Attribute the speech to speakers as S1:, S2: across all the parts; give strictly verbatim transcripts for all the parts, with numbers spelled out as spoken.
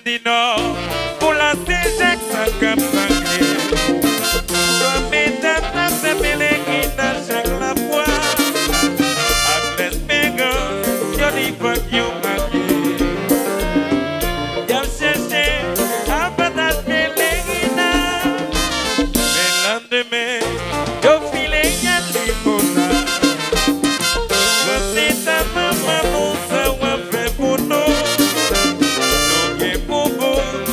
S1: du Nord, pour la Saint-Jacques sans cap sanglé. Toi, mesdames, dans ces pèlerinages chaque la fois, avec les pégans, y'en y va qui ont marqué. Y'en cherché avantage pèlerinage, mais lendemain, y'en filé y'en limonade. C'est ta maman, nous, ça va faire pour nous. Nous, y est pour vous.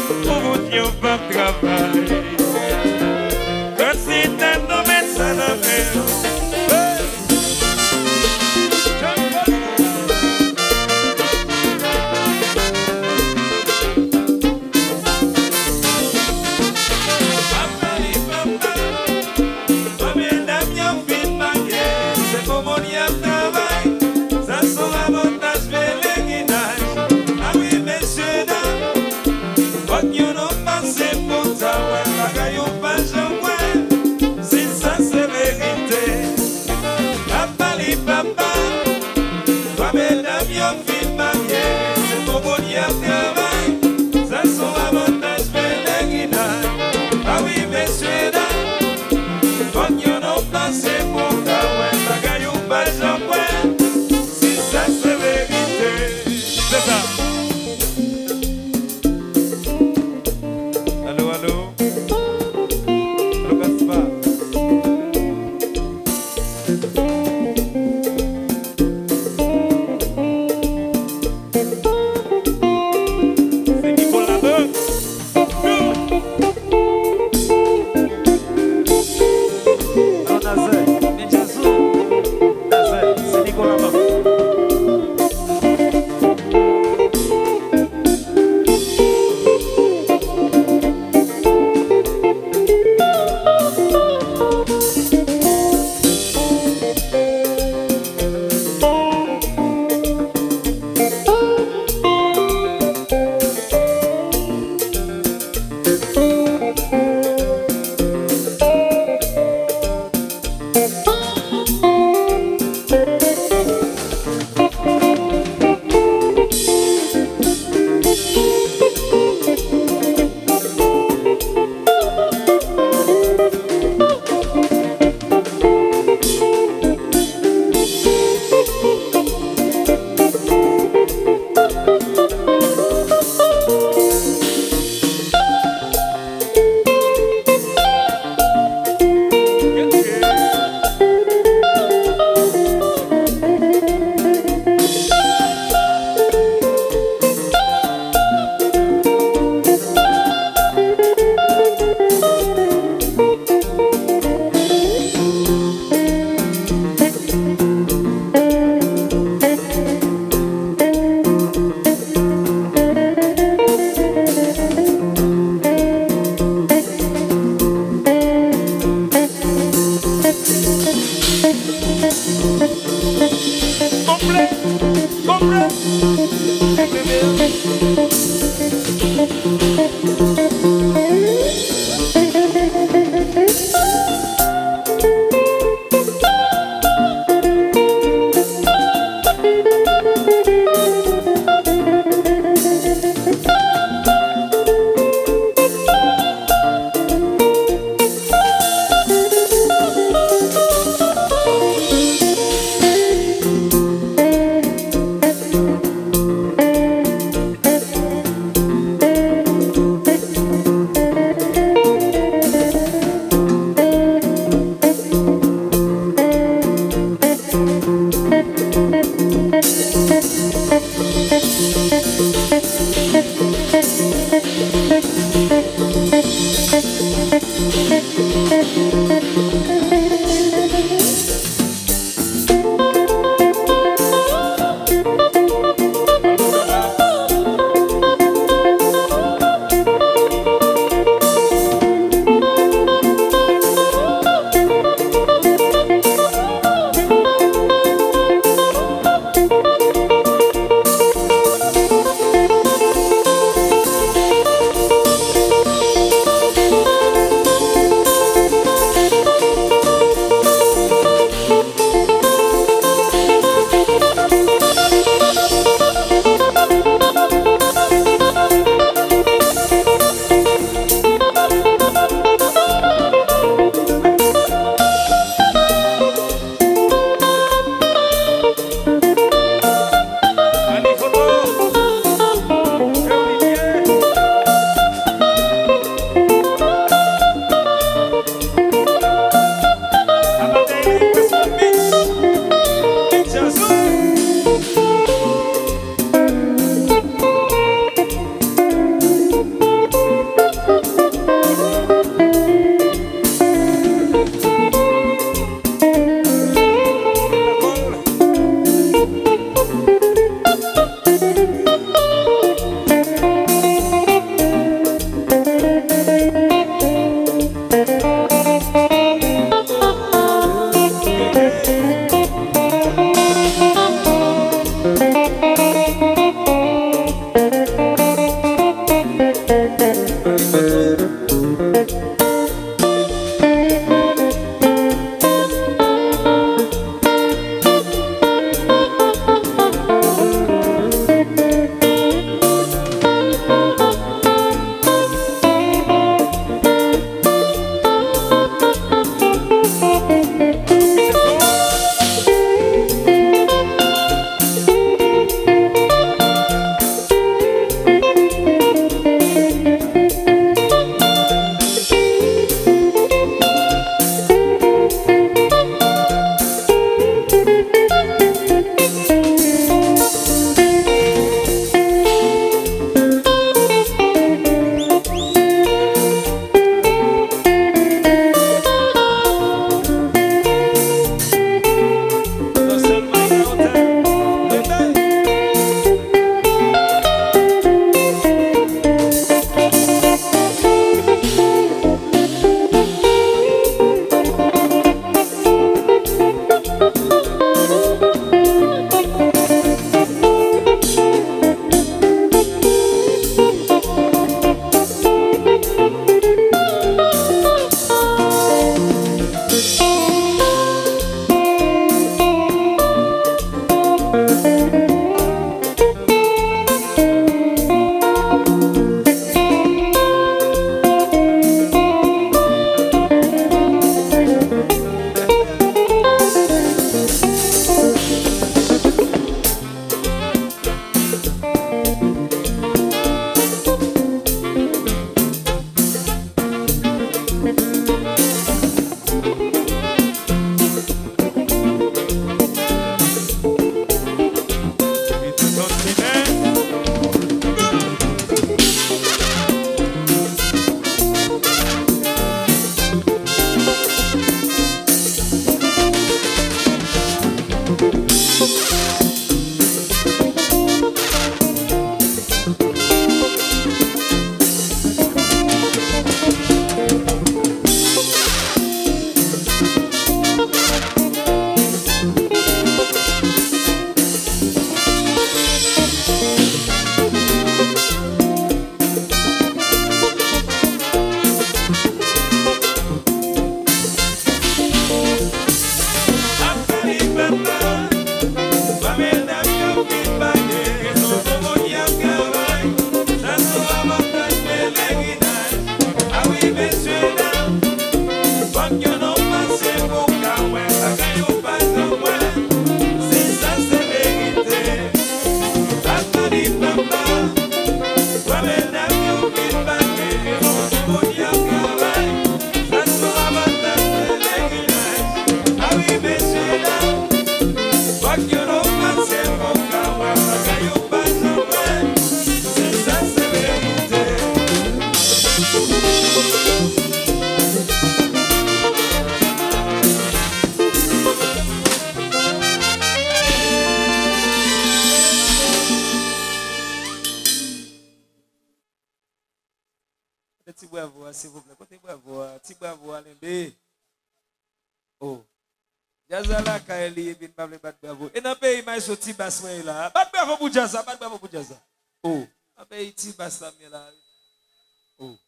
S2: Petit bravo, s'il vous plaît. Côté bravo, petit bravo, Alimbe. Oh. Jazala, Kaeli, bin Pablo, bat bravo. Et dans le pays, il y a un petit bassin là. Bat bravo pour Jaza, bat bravo pour Jaza. Oh. Dans le pays, petit bassin là. Oh.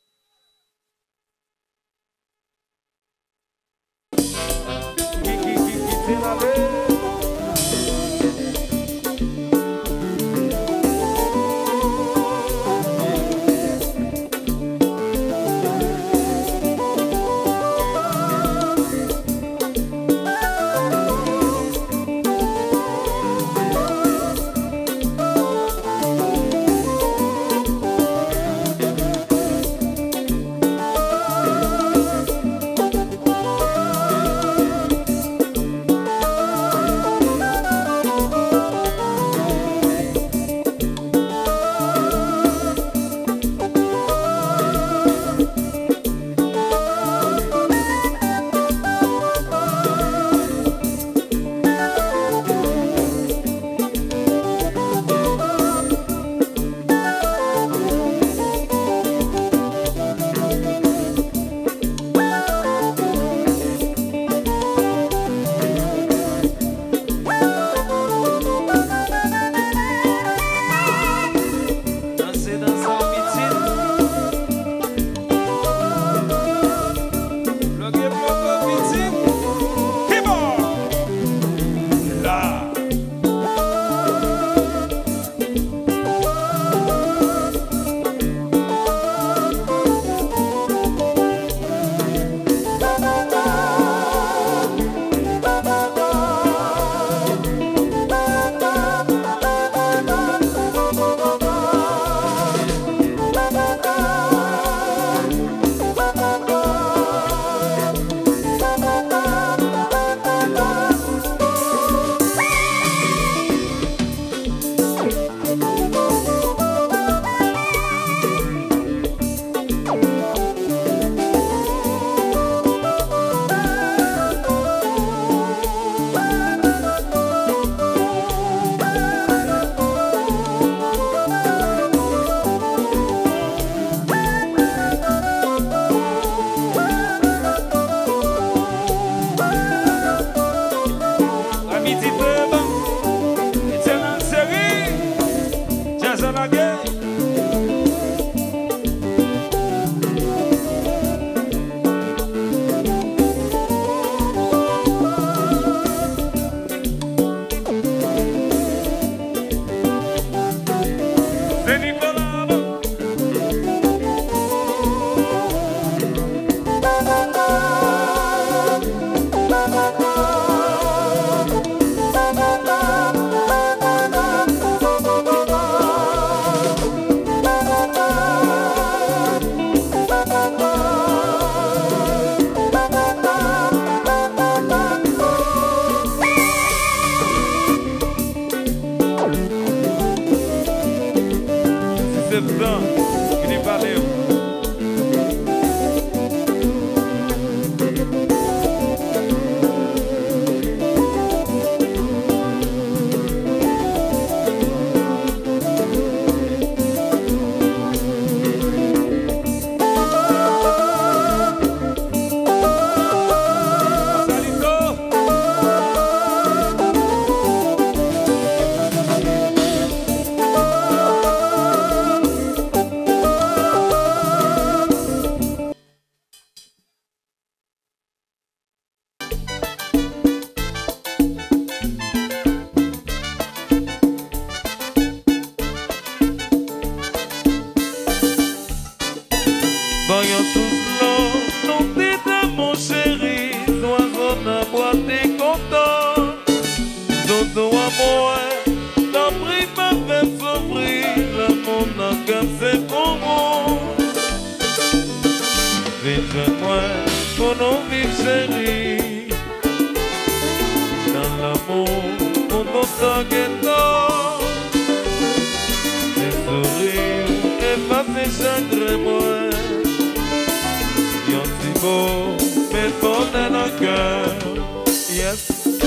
S2: Qui, qui, qui, qui, c'est la vie.
S1: Voyons tous l'eau, non t'es mon chéri, l'oiseau n'a boîte et content. Dodo à moi, la prie m'a fait s'ouvrir, la mon a c'est pour moi. Vive moi, pour nos vies chéris, dans l'amour, pour notre guettant. Les sourires, effacer chaque remords. beau, mais bon dans le cœur. Yes.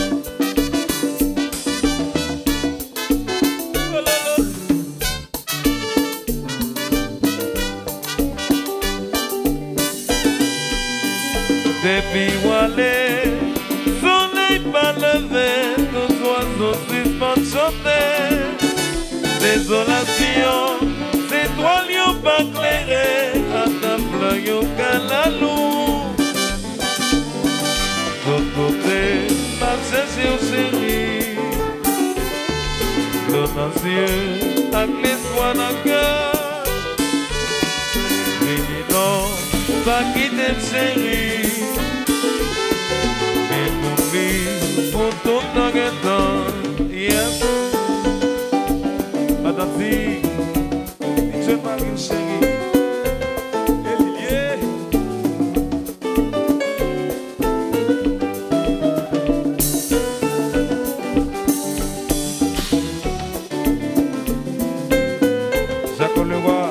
S1: Depuis Walé, soleil pas levé, nos oiseaux suspendent chanter. Désolation, ces trois lions pas clairés, à ta fleur au calalou. D'autre côté, pas chercher au chéri, de nos yeux, avec l'espoir dans le cœur. Mais non, pas quitter le chéri. Pour tout le temps, yes. Madame Zee, je m'arrive chérie. Elié. Jacques Leroy.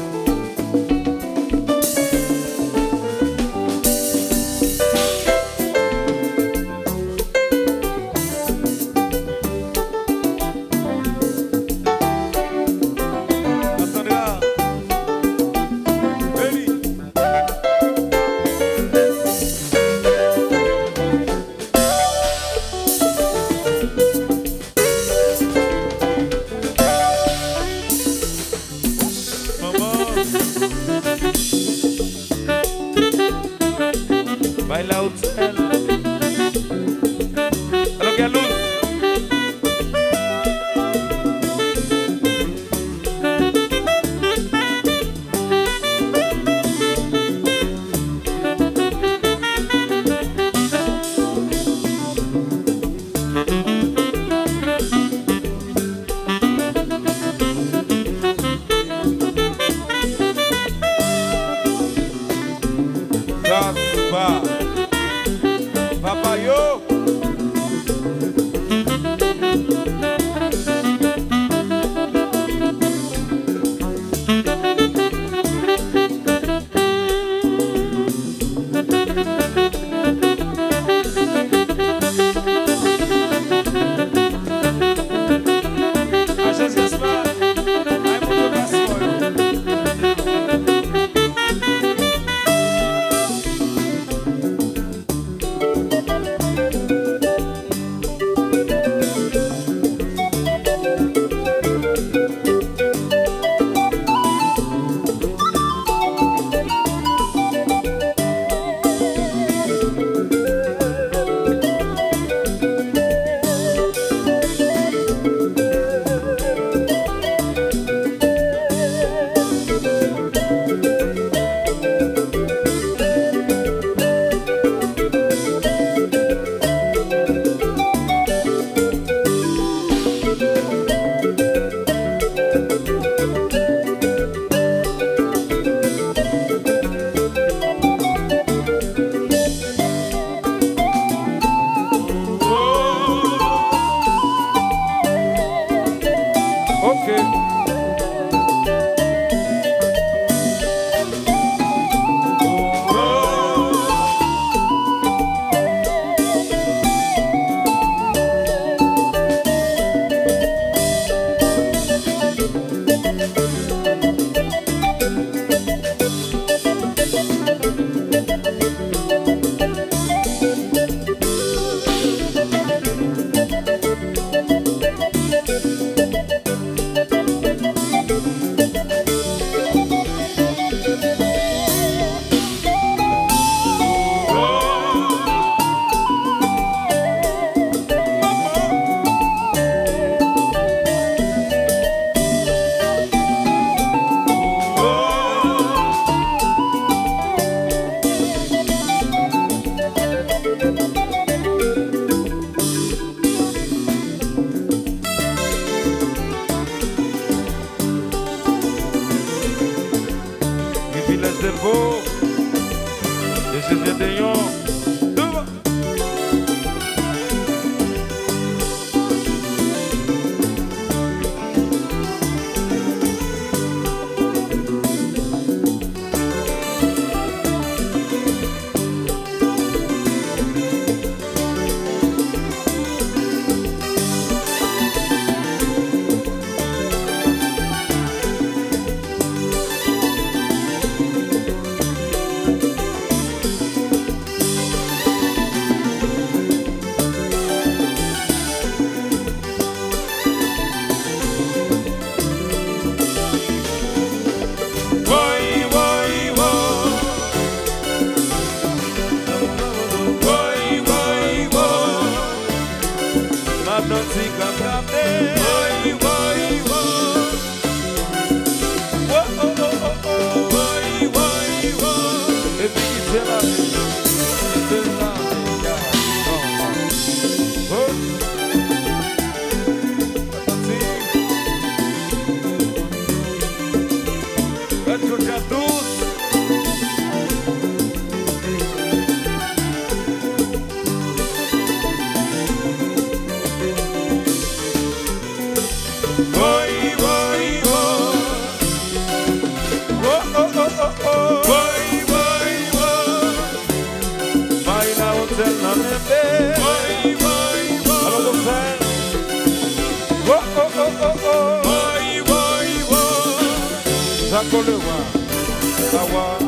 S1: Baila usted. A lo que a luz. Papa, Papa yo. Cerveau, de ce Gédéon.
S2: aujourd'hui à tous.
S1: Boy, boy, boy.
S2: Oh, oh, oh, oh, oh.
S1: Boy, boy, boy.
S2: Baila hotel na nebe.
S1: Boy, boy, boy.
S2: Alors on fait. Oh, oh, oh, oh, oh.
S1: Boy, boy, boy.
S2: Jaco le roi. Sawa.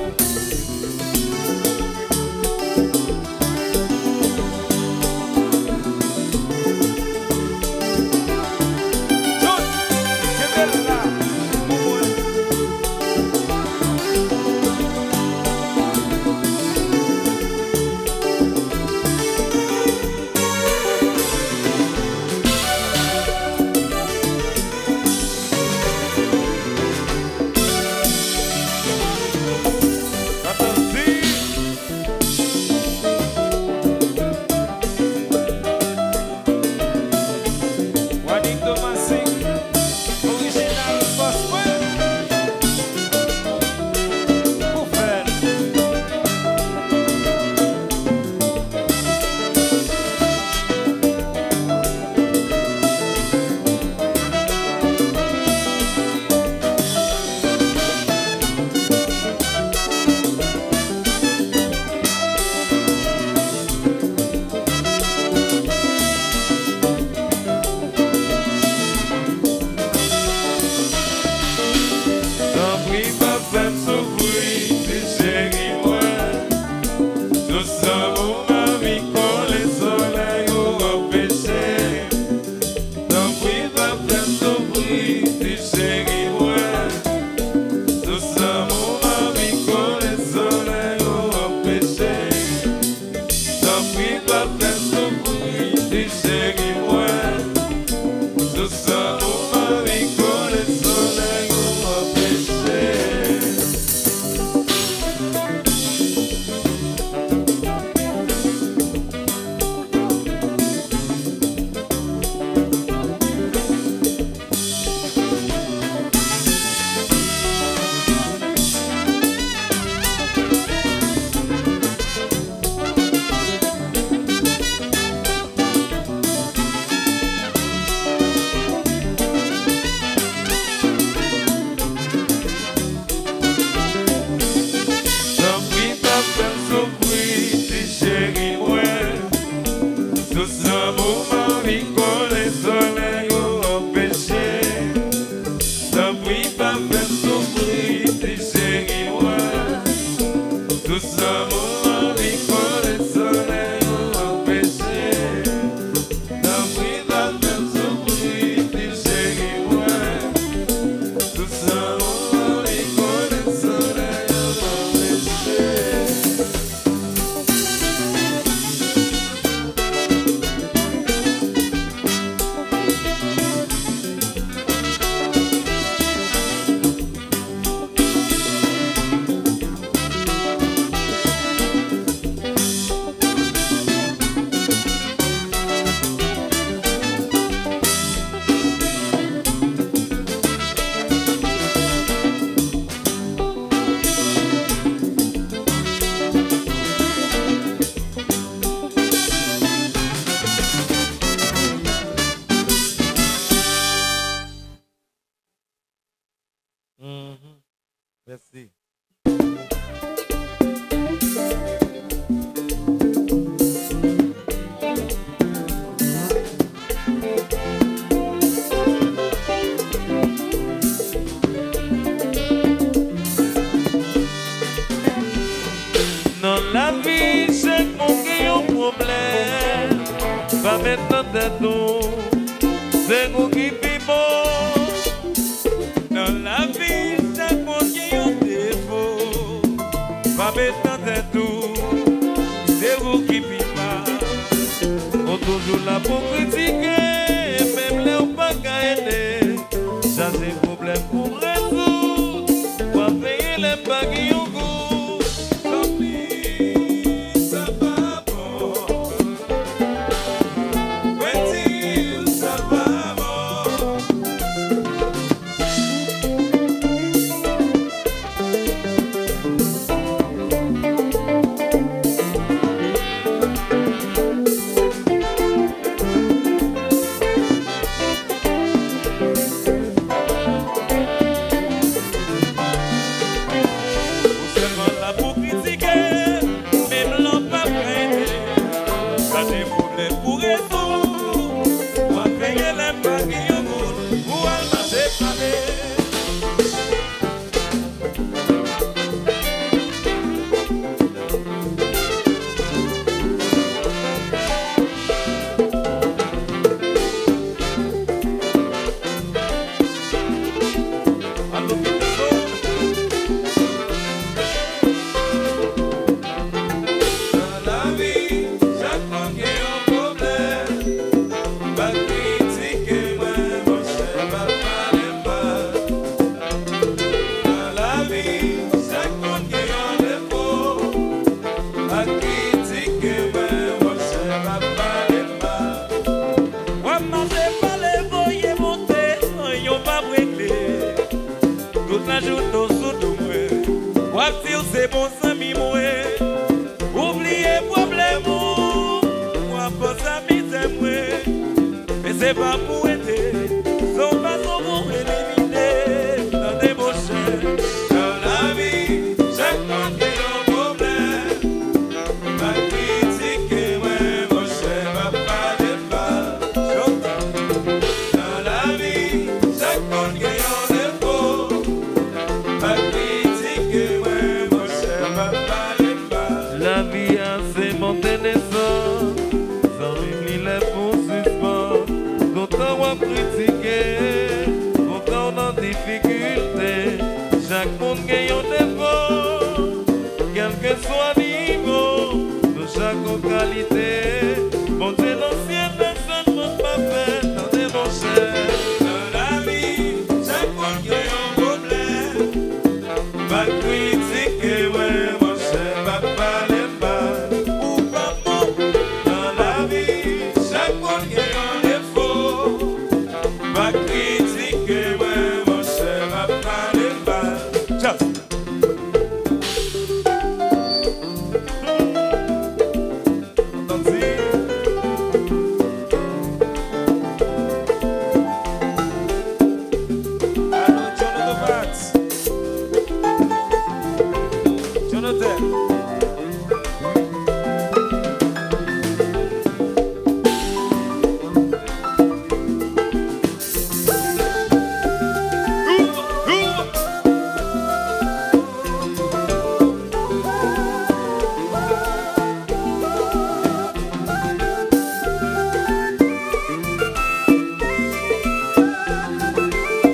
S1: Merci.
S2: Dans la vie, c'est qu'on qui a un problème. Pas mettre tête nous, c'est qu'on qui vivons. Dans la vie, c'est qu'on qui a un défaut. Pas mettre tête nous, c'est vous qui vivez. On toujours là pour critiquer, même les on pas gagner. Ça c'est problème pour résoudre, pour payer les baguilles.
S1: Voici c'est bon ami moi. Oubliez problème moi pas amis moi. Mais c'est pas pour aider, sont pas pour éliminer dans des mochets. Dans la vie, chaque monde qui a un problème. Ma critique moi mon cher va pas de pas. Dans la vie, chaque monde qui a un défaut. Ma critique moi mon cher va pas de pas.
S3: La vie a ses montées naissantes, sans même les fonds suspens. Quand on critiquer, quand on a en difficulté, chaque monde gagne un défaut, quel que soit niveau, de chaque qualité. Bon Dieu, l'ancien personne ne pas fait dans des bons chers.
S1: Dans la vie, chaque monde qui a un problème.
S3: Va critiquer, ouais, mon cher, va parler pas.
S1: Ou pas bon.
S3: Dans la vie, chaque monde qui a un défaut, va critiquer, ouais, mon cher, va parler pas.
S1: Ciao.
S2: Allô, Jonathan Batts. Jonathan.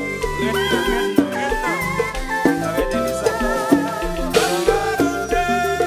S1: Arrêtez les affaires.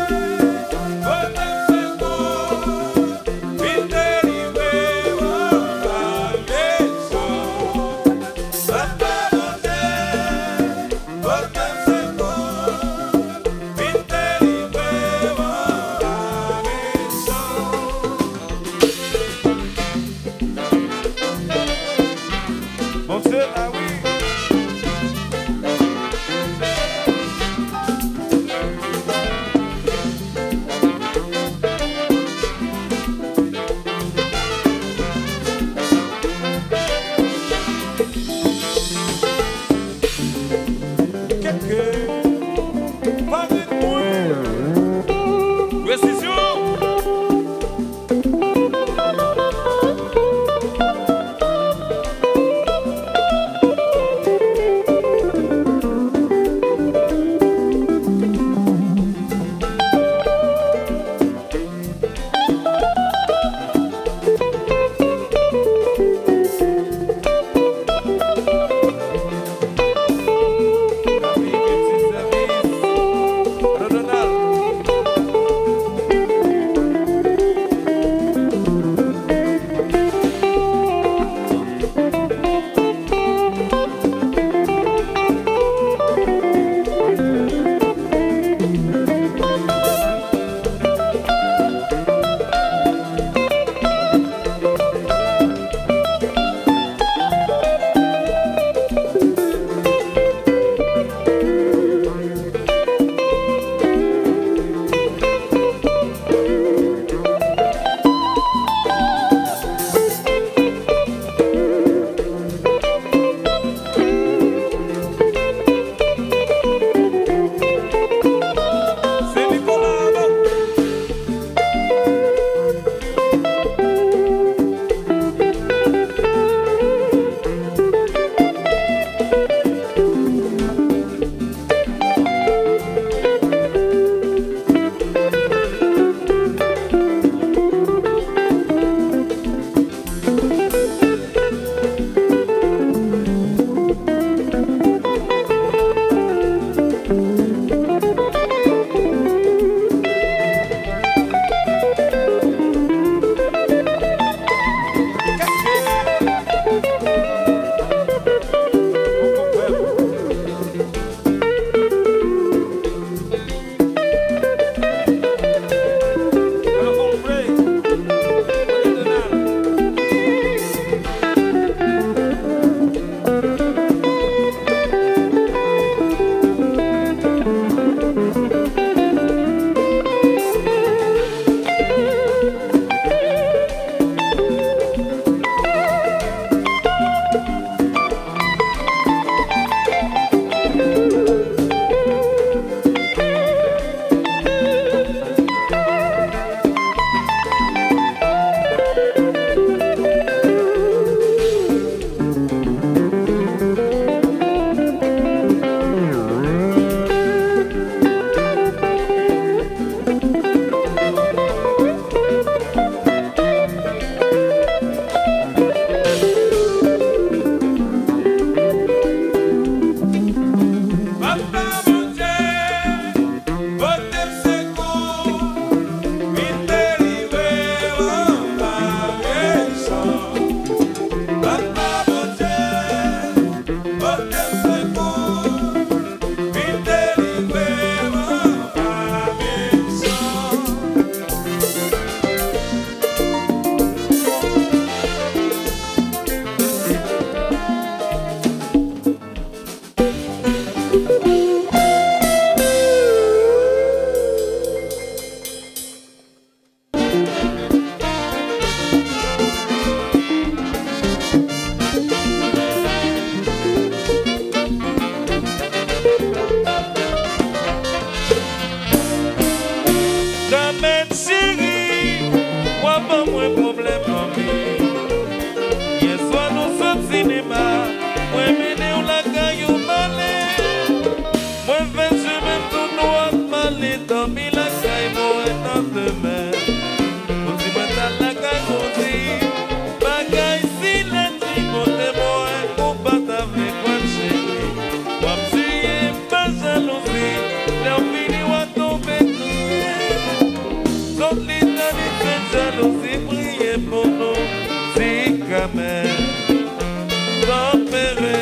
S3: même tout noir, mal et dormi la caille, moi et dans demain. On dit, moi, t'as la caille, on dit, bagaille, si la tricote, moi, on bat avec moi, chérie. Moi, m'suis, pas jalousie, l'on finit, on tombe tout. Sauf l'Italie, fait jalousie, priez pour nous, si quand même, tempéré.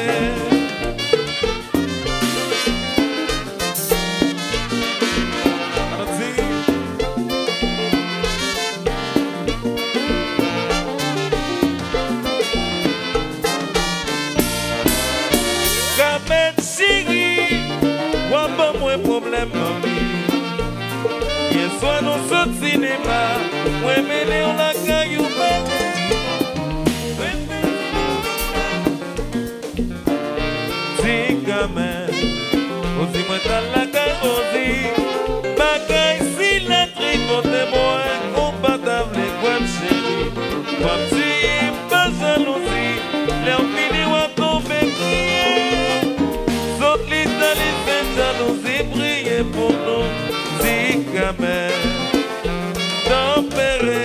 S3: Problème, mamie. Hier soir, nous sommes au cinéma. Ouais, mais on la caillou, si, quand même. Aussi, moi, t'as la carrosserie. Bagaille, si la tricote, moi, on bat avec quoi, chérie. Moi, si, pas jalousie. Léon fini, on tombe crier. Saute l'Italie, fait jalousie. Priez pour nous, si quand même, tempéré.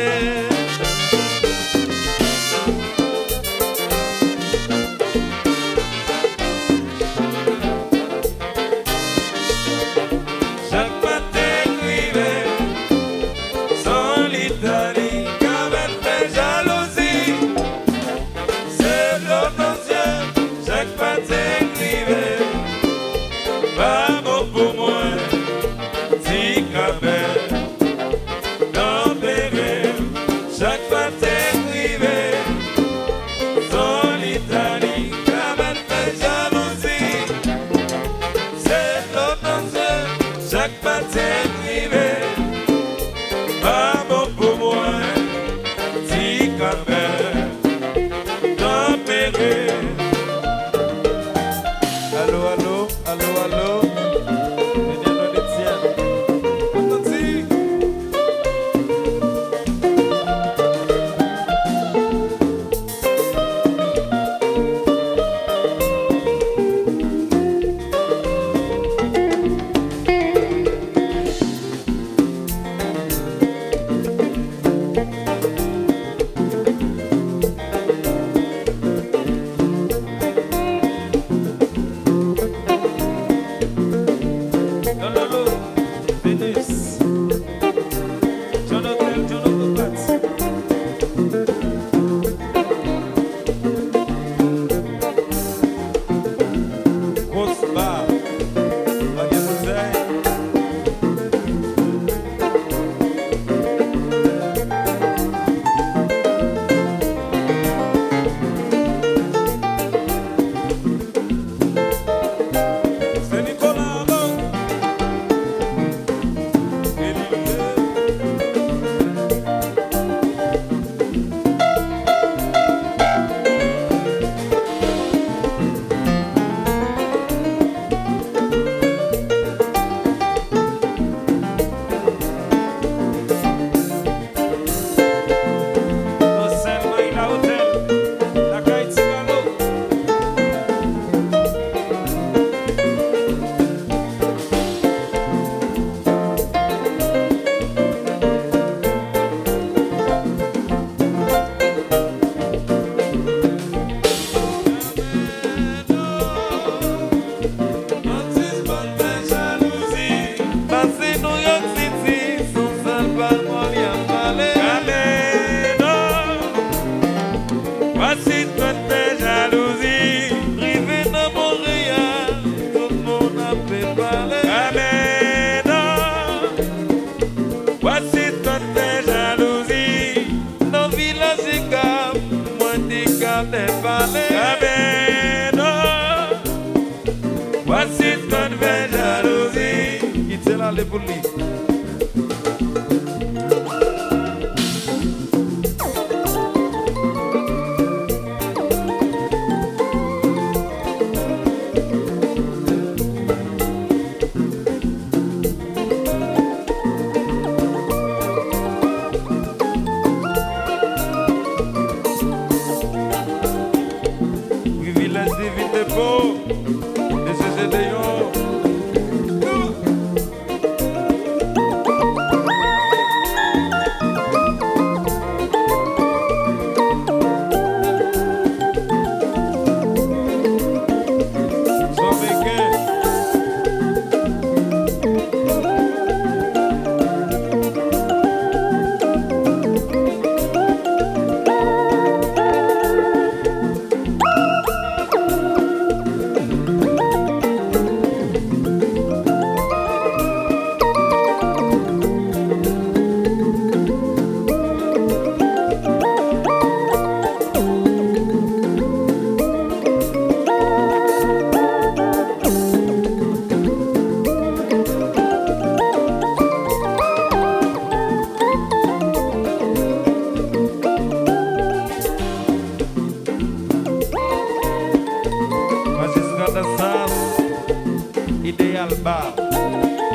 S3: Chaque matin écrivait, sans l'Italie, quand elle fait jalousie. C'est l'autre ancien, chaque matin écrivait, pas bon pour moi. Chaque fois t'écrivais, son l'Italie, comme elle fait jalousie. C'est l'autre, chaque fois t'écrivais, pas bon pour moi, si quand même, tempéré. Allô, allô, allô, allô.
S2: Allez pour lui.
S3: Privilège de vite beau, de ce de yo.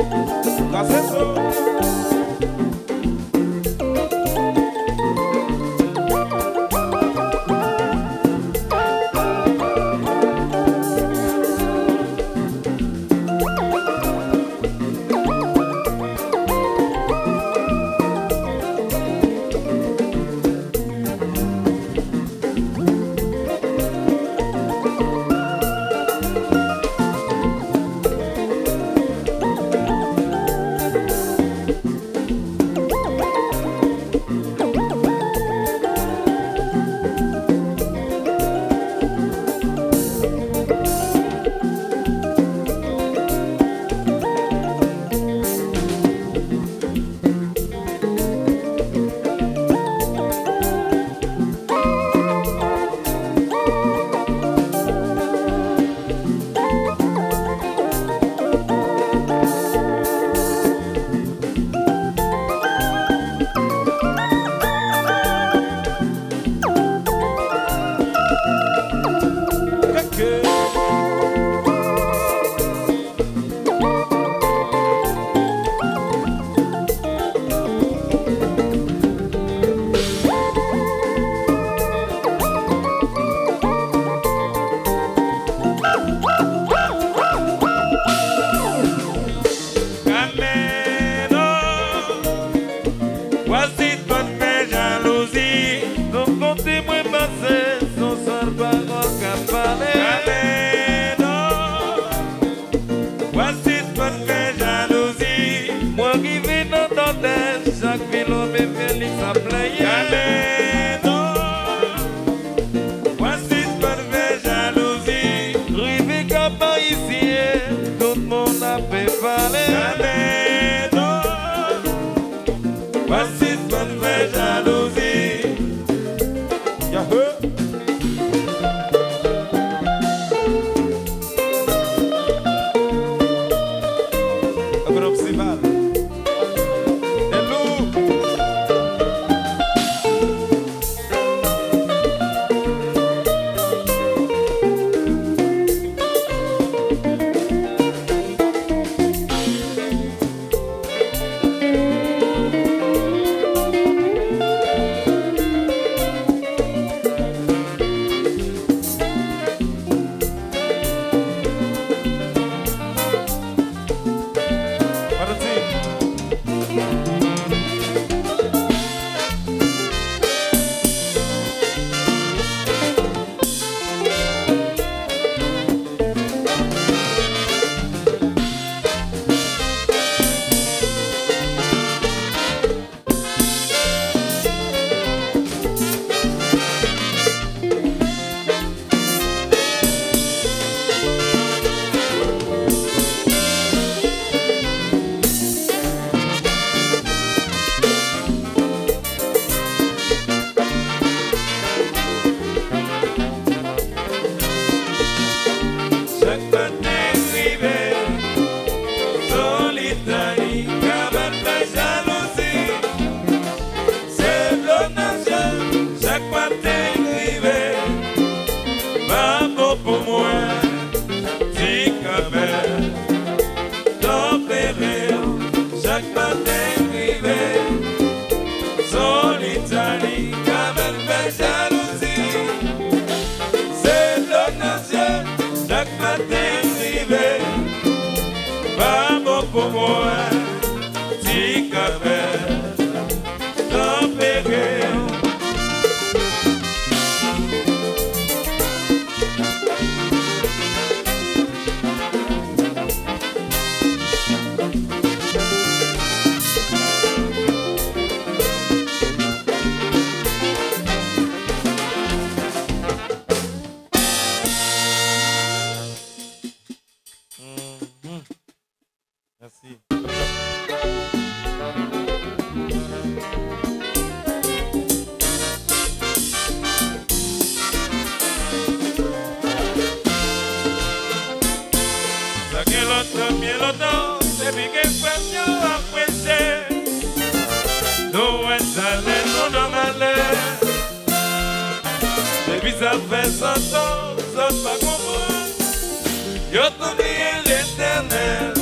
S3: Yo t'oublie l'éternel,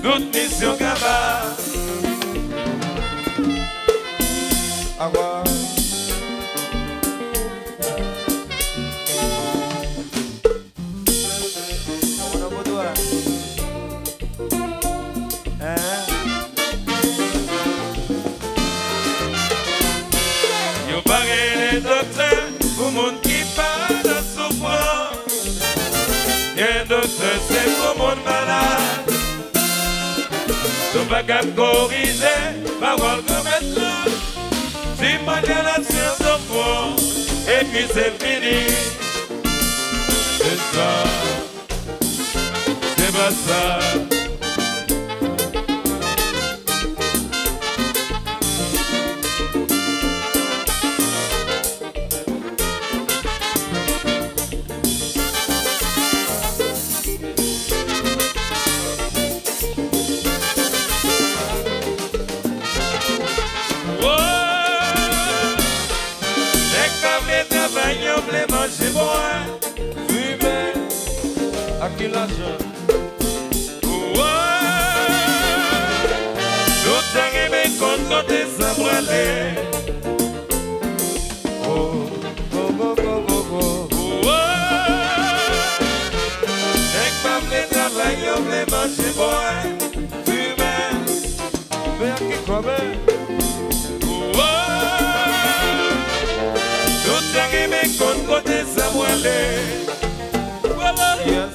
S1: toute mission gaba.
S2: Au revoir.
S1: Yo parle de docteur pour monde qui parle de souffrance. Un docteur c'est pour monde malade. Tu pas qu'à corriger, parole comme être. Tu m'as dit la science au fond, et puis c'est fini. C'est ça, c'est pas ça. Manger boire, fumer,
S3: à qui l'argent?
S1: Tout arrive contre tes sabrelés.
S3: Oh, oh, oh, oh, oh, oh.
S1: Avec ma blé travail, on blé manger boire, fumer,
S3: mais à qui quoi?
S1: Tout arrive contre tes sabrelés. Voilà.
S3: Yes.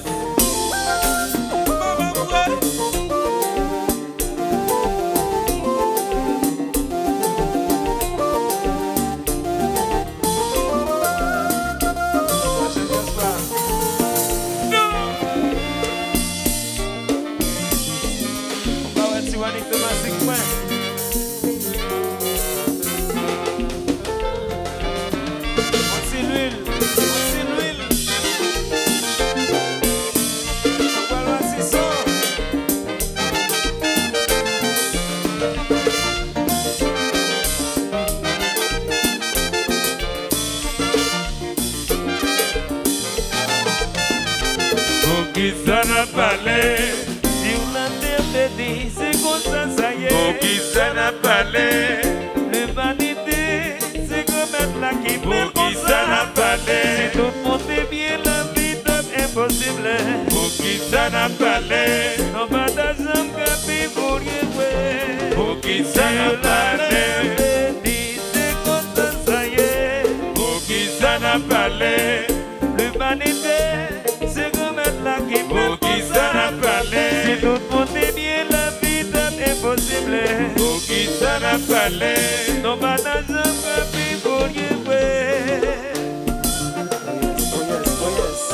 S1: Qui s'en a parlé,
S2: Sur la terre te dit, c'est comme ça, ça y
S1: pour
S2: est.
S1: qui s'en a parlé,
S2: L'humanité, c'est comme être là qui
S1: pour
S2: fait
S1: qui s'en a parlé,
S2: Si tout le monde est bien, la vie est impossible.
S1: pour qui s'en a parlé,
S2: Non, pas d'argent, capi, pour rien, ouais.
S1: pour qui s'en a parlé,
S2: C'est comme ça, ça y est.
S1: pour qui s'en a parlé,
S2: L'humanité, c'est comme être là qui
S1: pour qui s'en a
S2: Si
S1: parlé,
S2: tout le monde est bien, la vie est impossible.
S1: pour qui s'en a parlé,
S2: Non, pas d'argent, capi, pour rien, ouais. Oh yes, oh yes.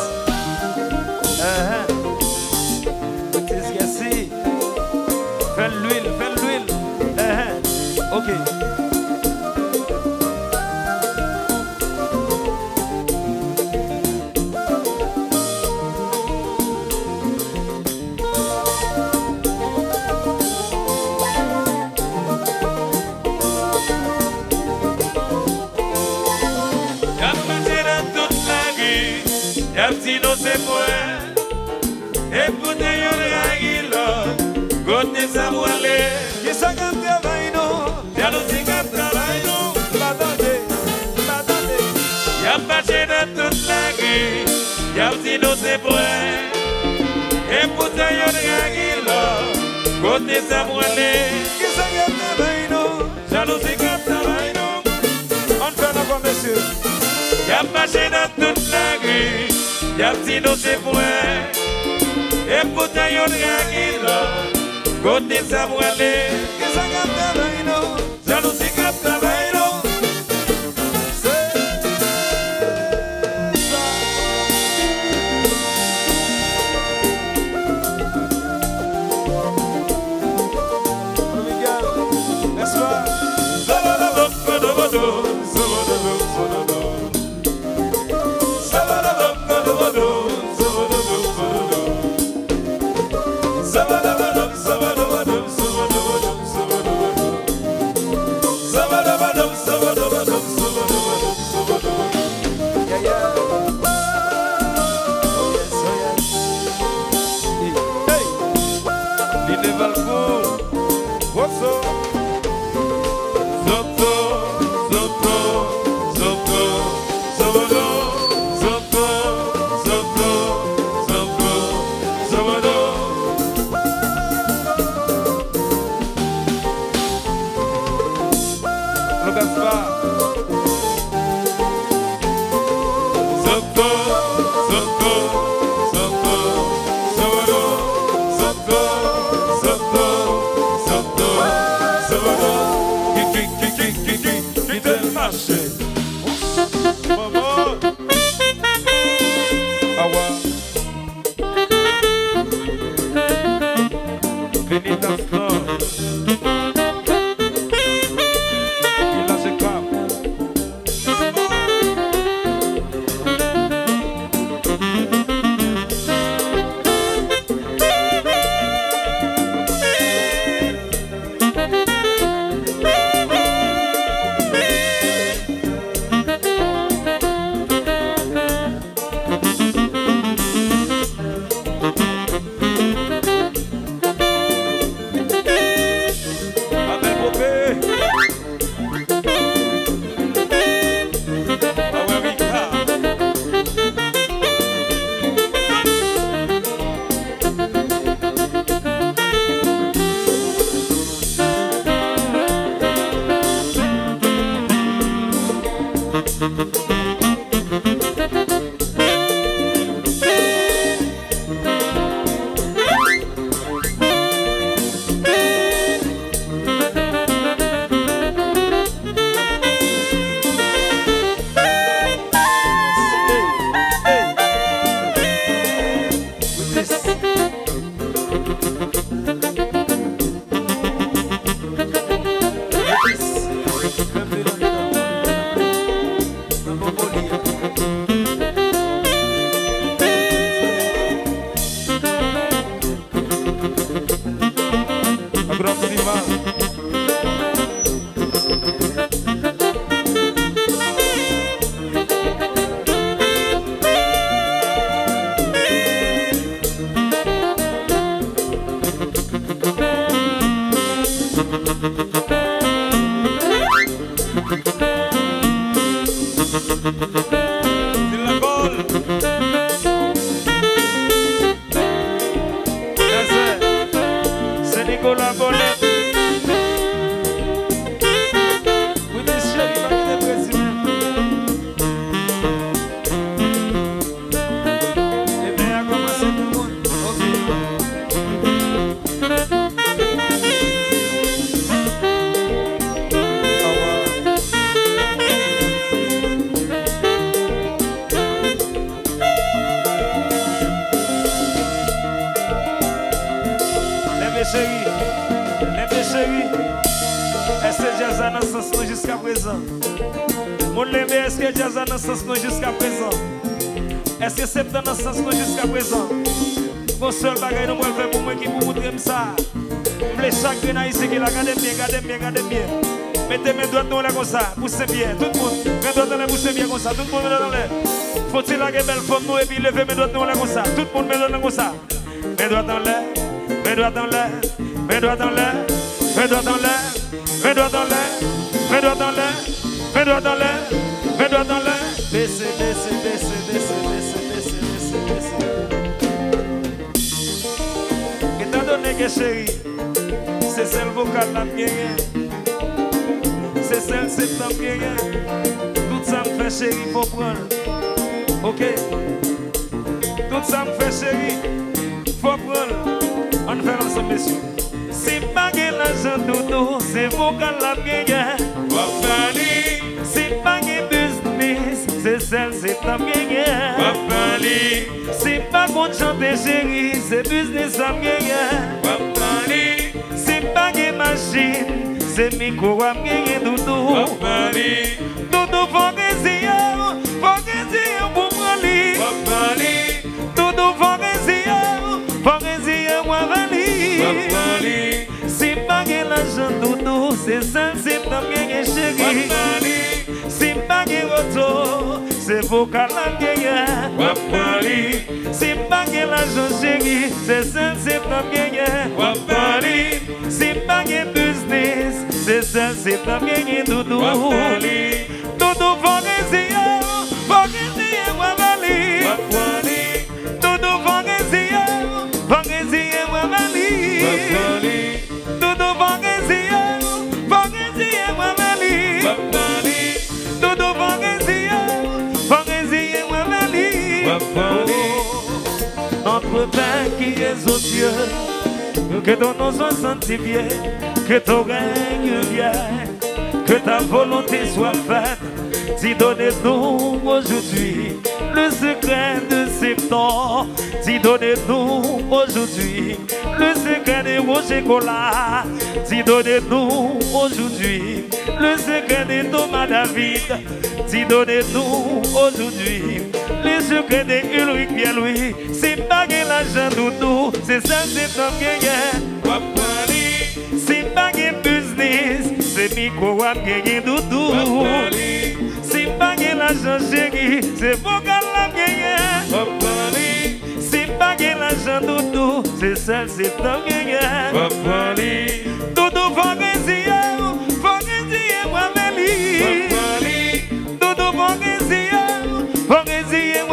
S2: Uh-huh. What is Yassi? Fais l'huile, fais l'huile. Uh-huh. Ok.
S1: y'a marché dans toute la rue, y'a petit dans ses poings, et pour te yon ragi l'autre, côté sa voilée,
S2: Qui s'en gagne travail, non?
S1: jalousie qui travaille nous.
S2: M'attendez, m'attendez.
S1: Y'a marché dans toute la rue, y'a petit dans ses poings, et pour te yon ragi l'autre, côté sa voilée,
S2: Qui s'en gagne travail, non?
S1: jalousie qui travaille nous.
S2: On fait la voix, monsieur.
S1: Y'a marché dans toute la rue, y'a petit dans ses poings, et pourtant yon ragi l'autre, côté sa voilée,
S2: Qui s'en gagne travail, non?
S1: jalousie qui travaille nous.
S2: C'est ça. Bon, Miguel, n'est-ce pas? Jusqu'à présent, est-ce que c'est dans ce sens jusqu'à présent? Mon seul bagage nous faire pour moi qui vous montrer ça. Les chagrin haïtien qui la regardez bien, regardez bien, regardez bien. Mettez mes doigts dans l'air comme ça, poussez bien, tout le monde. Mes doigts dans l'air, poussez bien comme ça, tout le monde met dans l'air. Faut-il la belle forme nous et puis lever mes doigts dans l'air comme ça, tout le monde met dans l'air comme ça. Mes doigts dans l'air, mes doigts dans l'air, mes doigts dans l'air, mes doigts dans l'air, mes doigts dans l'air, mes doigts dans l'air, mes doigts dans l'air, mes doigts dans l'air. Baissez, baissez, baissez, baissez, baissez, baissez, baissez, baissez. Étant donné que chérie, c'est celle vocale la mienne, c'est celle septembre mienne, tout ça me fait chérie, faut prendre. Ok? Tout ça me fait chérie, faut prendre. On fait ensemble, messieurs. C'est pas que l'argent doudou, c'est vocal la mienne. C'est pas que business, c'est celle, c'est ta mienne. C'est pas qu'on chante chérie, c'est business la mienne. C'est pas que machine, c'est micro la mienne doudou. Doudou faut que c'est yo, faut que c'est yo pour moi. Doudou faut que c'est yo, faut que c'est yo moi vali. C'est pas que l'argent doudou, c'est celle, c'est ta mienne chérie. C'est pas que retour, c'est vocal la mienne. C'est pas que l'argent chérie, c'est celle, c'est ta mienne. C'est pas que business, c'est celle, c'est ta mienne doudou. Doudou faut que c'est yo, faut que c'est yo moi vali. Doudou faut que c'est yo, faut que c'est yo moi vali. Doudou faut que c'est yo, faut que c'est yo moi vali. Doudou faut que c'est yo, faut que c'est yo moi vali. Notre Père qui es aux cieux, que ton nom soit sanctifié, que ton règne vienne, que ta volonté soit faite. Dis donnez-nous aujourd'hui le secret de septembre. Dis donnez-nous aujourd'hui
S1: le secret de vos chocolats. Si donnez-nous aujourd'hui le secret de Thomas David. Si donnez-nous aujourd'hui le secret de Ulrich Pierre-Louis. C'est pas que l'argent doudou, c'est ça c'est ton gagnant. C'est pas que business, c'est micro wap gagné doudou. C'est pas que l'argent chéri, c'est vocal la gagné. C'est pas que l'argent doudou, c'est ça c'est ton gagnant. Doudou faut résier, faut résier moi-même. Doudou faut résier, faut résier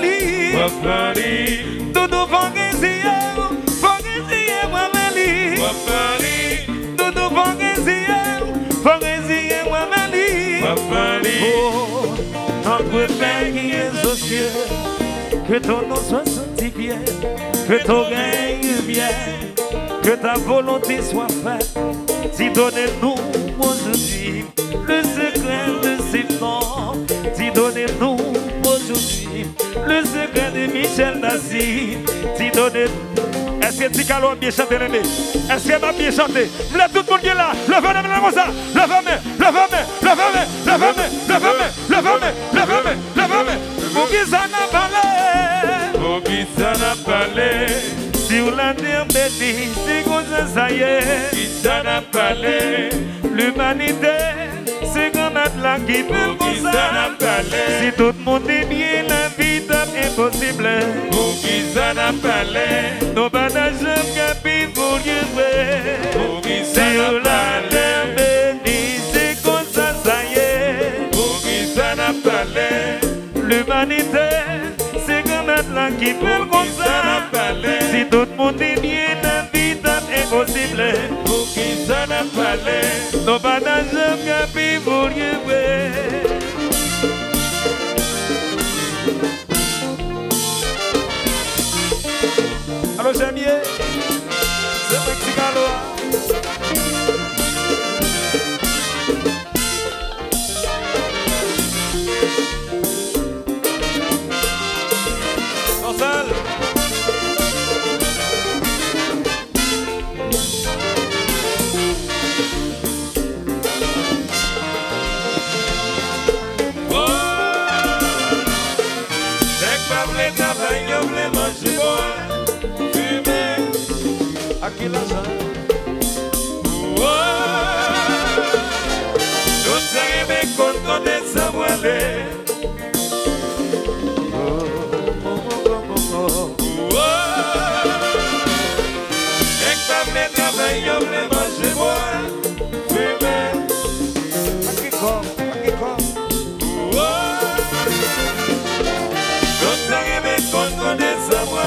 S1: moi-même. Doudou faut résier, faut résier moi-même. Doudou faut résier, faut résier moi-même. Oh, notre Père qui es aux cieux, que ton nom soit sanctifié, que ton règne vienne, que ta volonté soit faite. Si donnez-nous aujourd'hui le secret de ces noms. Si donnez-nous aujourd'hui le secret de Michel Nazi. Si donnez-nous. Est-ce que Ticalo a bien chanté, l'aimé? Est-ce qu'elle m'a bien chanté? Vous l'avez tout le monde qui est là. Levez la main comme ça. Levez la main, levez la main, levez la main, levez la main, levez la main, levez la main, levez la main, levez la main. Pour qui ça n'a parlé? Pour qui ça n'a parlé? Sur la terre bénie, c'est comme ça, ça y est. Qui ça n'a parlé? L'humanité, c'est comme la qui peut comme ça. Si tout le monde est bien, la vie est impossible. Pour qui ça n'a parlé? Nos banages capis pour Dieu. Pour qui ça n'a parlé? Béni, c'est comme ça, ça y est. Pour qui ça n'a parlé? L'humanité, c'est comme la qui peut comme ça. Si tout le monde est bien, la vie est impossible. Pour qui ça n'a parlé? Nos banages capis pour Dieu. Allô, Jamier, c'est Mexicalo. Gonzal. Oh, c'est pas vrai travailler, on voulait manger bon. Aqui la oh, nous sommes contents de savoir. Oh, oh, oh, oh, oh. Et comme les travailleurs voulaient manger boire, fumer. Aqui comme, aqui comme. Oh, nous sommes contents de savoir.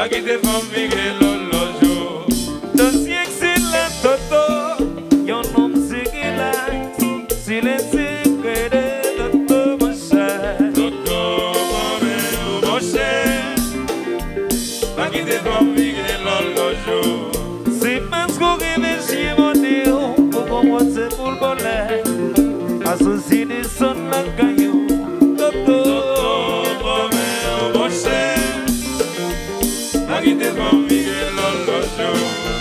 S1: pas quitter femme vigile l'autre.
S3: Dossier excellent toto, yon nom c'est qu'il a, silence que de toto mon cher.
S1: Toto mon cher, pas quitter femme vigile l'autre.
S3: C'est parce qu'on réfléchit mon Dieu, pour comprendre c'est pour le bonheur. Associé des sons dans le caillou, toto.
S1: Toto mon cher, pas quitter femme vigile l'autre.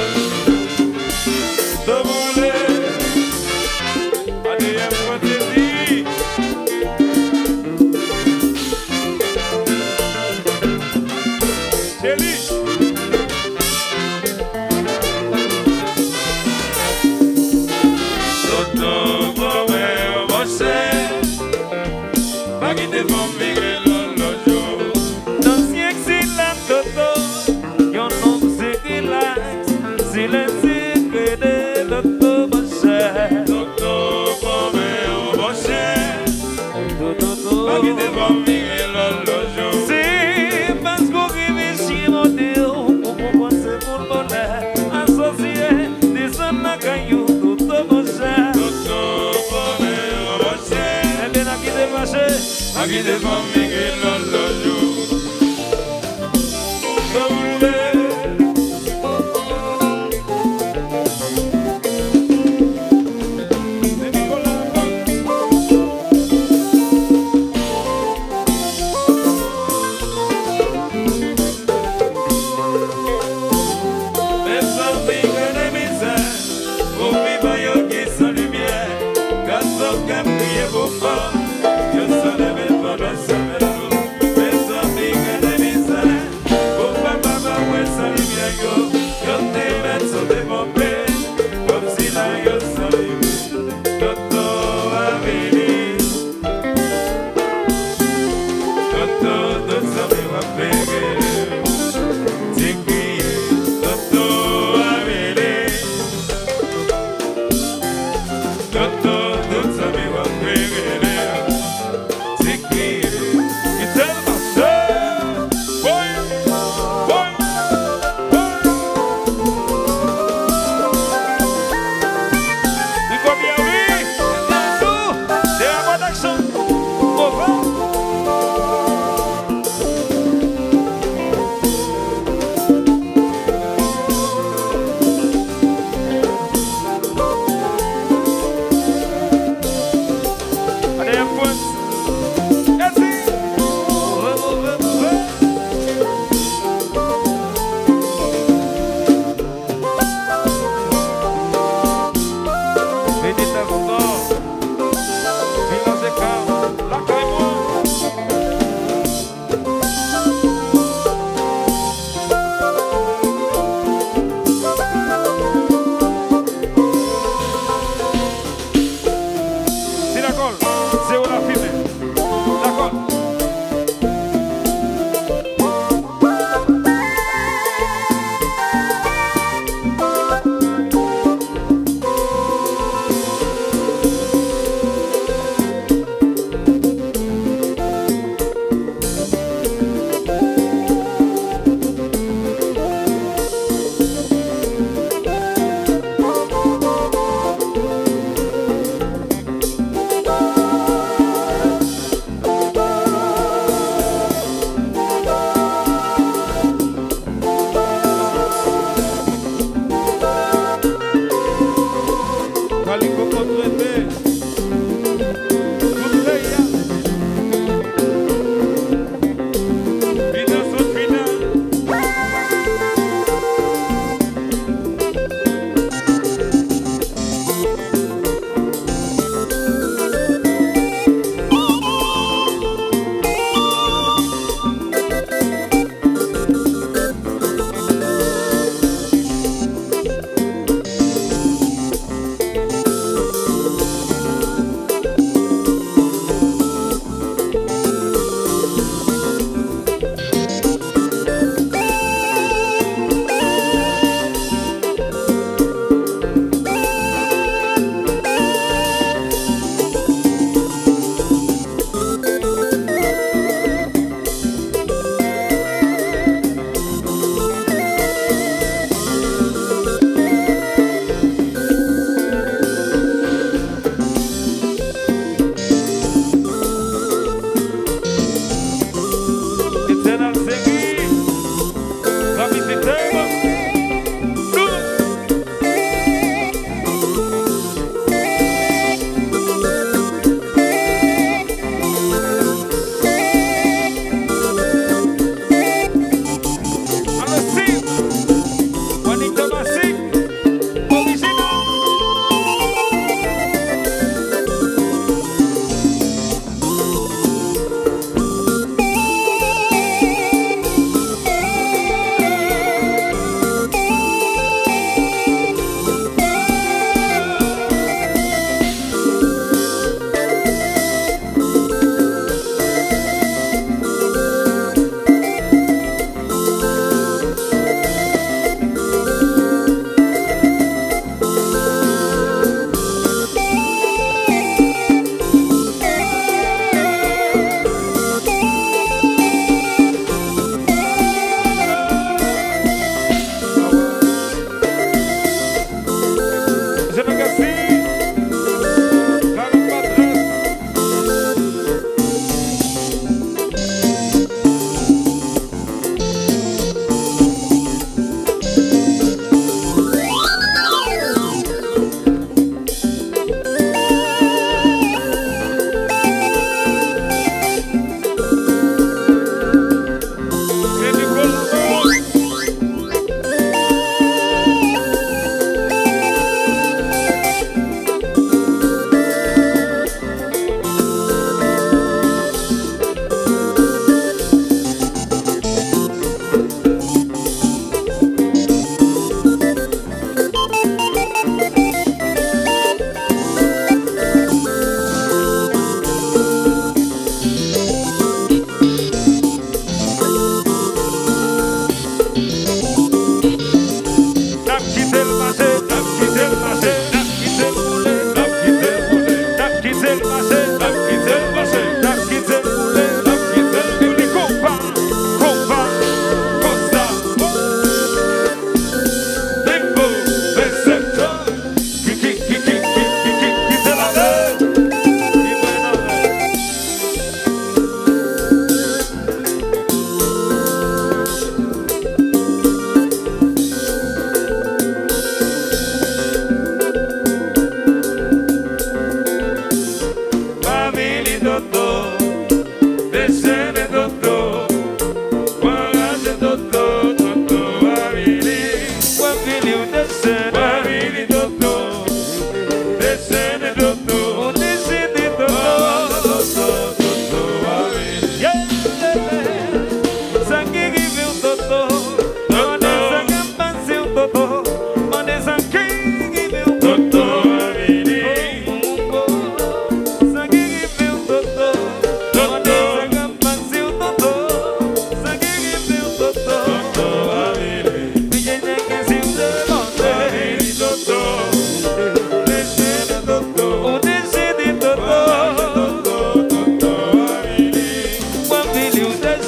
S3: C'est parce qu'on réfléchit mon Dieu, pour comprendre c'est pour le bonheur. Associé des sons dans le caillou, toto mon cher. Eh bien, à qui t'es fâché?
S1: À qui t'es femme vigile l'autre jour.
S3: Yo se leve para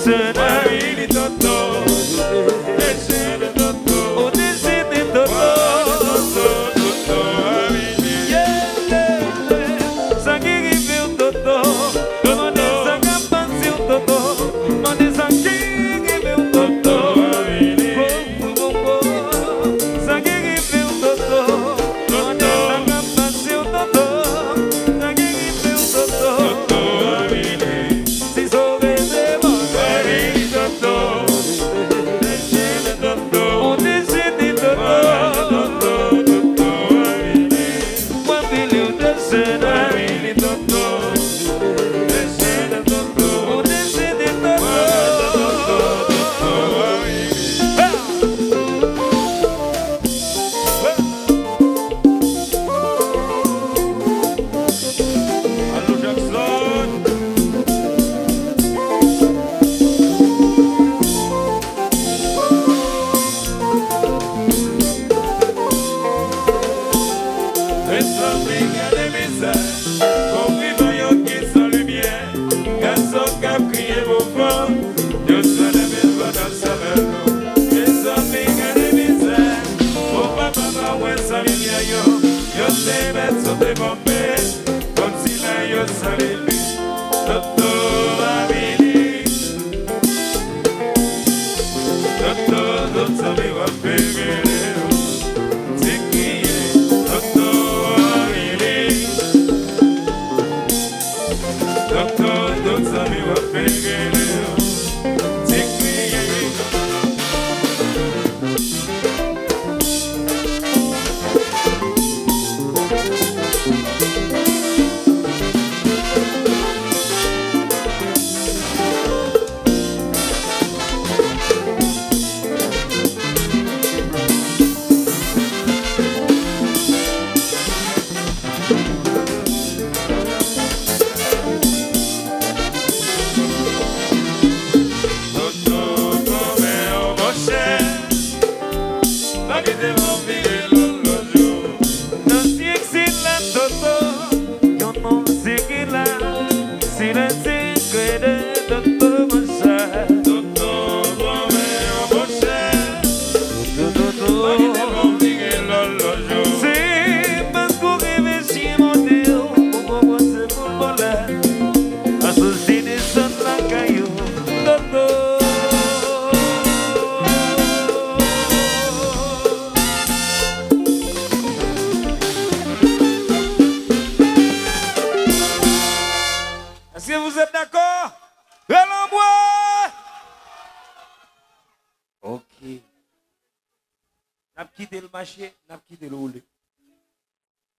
S3: Wawili toto, Echele toto, Odesede toto, Toto, toto, Wawili. Sangiri viu toto, Mone sangampansi o toto, Mone sangiri viu toto, Wawili. Sangiri viu toto, Mone sangampansi o toto, Sangiri viu toto, Toto, Wawili. Si sovete Wawili toto, Echele toto, Odesede toto, Toto, toto, Wawili. Wawili udesede, Wawili toto, Echele toto, Odesede toto, Toto, toto, Wawili. Allo Jackson. Essa briga de misère, convivant yo qui sans lumière, garçon cap crié vos forts, Dieu soit la belle voix dans sa main. Essa briga de misère, mon papa va ouais sans lumière yo, yo te met sur tes bombes, comme si là yo salé lui, Toto Wawili, Toto, Toto mi va faire. Est-ce que vous êtes d'accord? Relance-moi! Ok. N'a pas quitté le marché, n'a pas quitté le roulé.